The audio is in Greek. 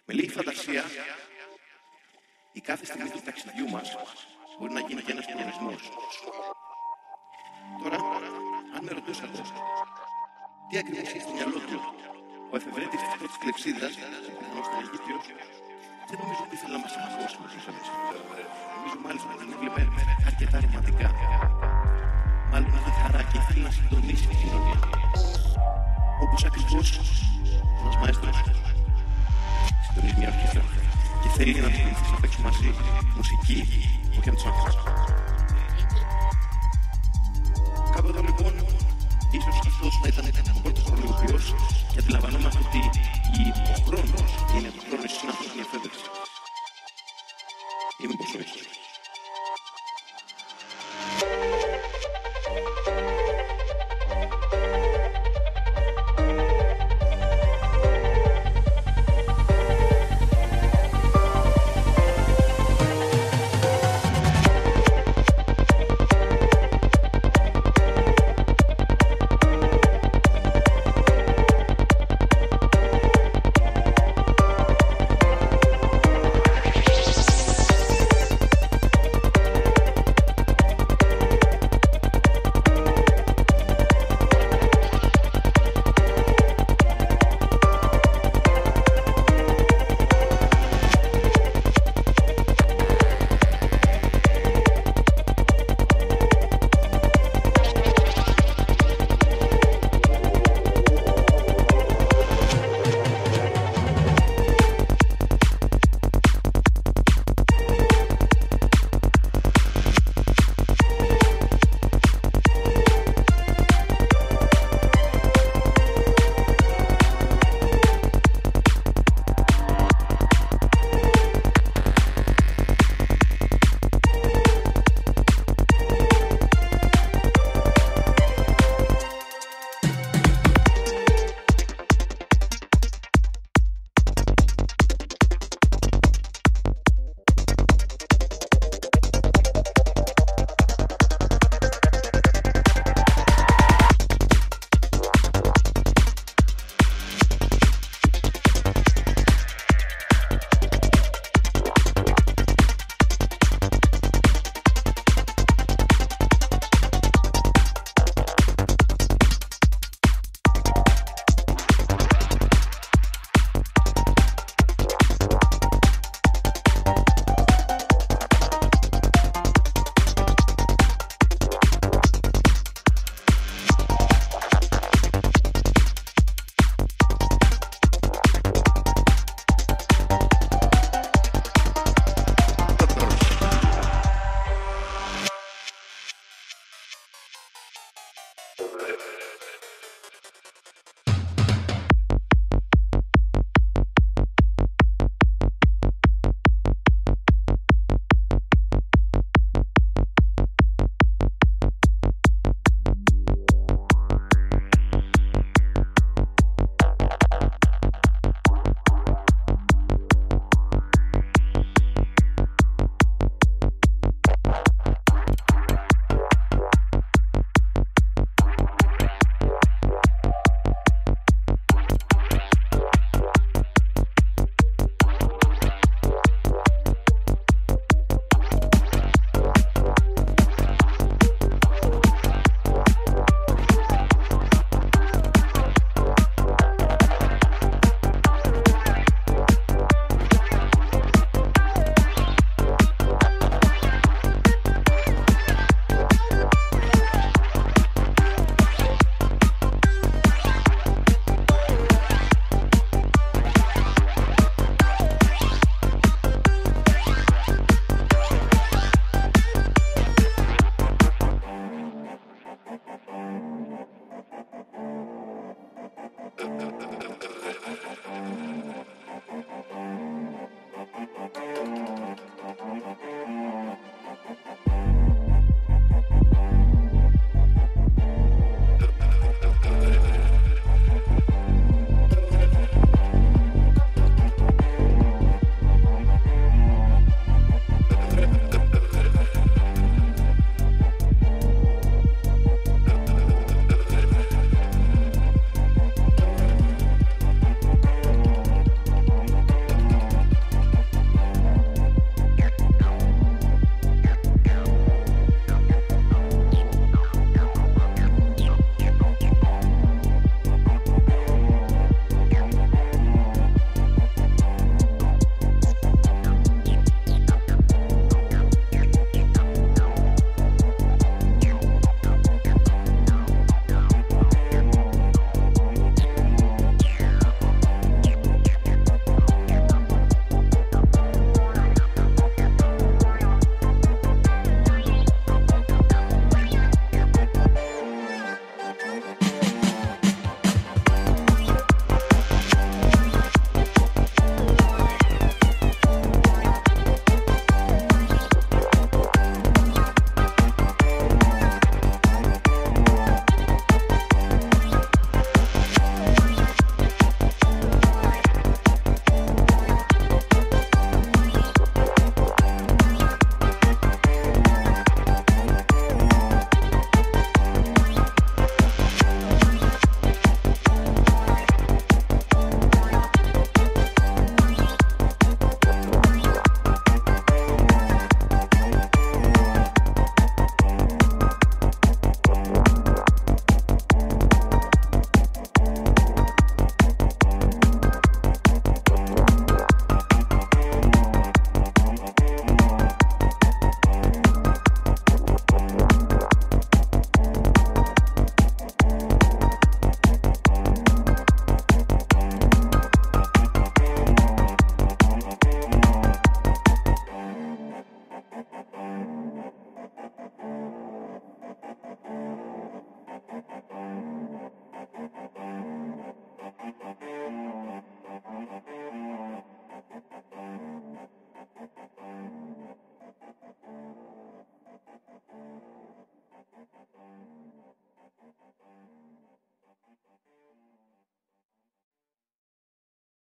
Με λίγη φαντασία, η κάθε στιγμή του ταξιδιού μας μπορεί να γίνει και ένας προορισμός. Τώρα, αν με ρωτούσατε τι ακριβώς έχει στο μυαλό του ο εφευρέτης της κλεψίδας, πιθανώς ήταν Αιγύπτιος, δεν νομίζω ότι ήθελα να μας αναγώσει με τους εμείς. Νομίζω μάλιστα ότι την έβλεπε αρκετά ρομαντικά. Μάλλον να δει χαρά και ήθελε να συντονίσει την κοινωνία. Όπως ακριβώς ένας μαέστρος συντονίζει μια ορχήστρα και θέλει να τους βοηθήσει να παίξουν μαζί μουσική, όχι να τους άκουσα. Κάπου εδώ λοιπόν, ίσως αυτός να ήταν ο πρώτος προλογιός και αντιλαμβανόμαστε ότι ο χρόνος είναι το χρόνο συνάθος μια εφεύρεση. Είμαι πόσο ίσως. Right.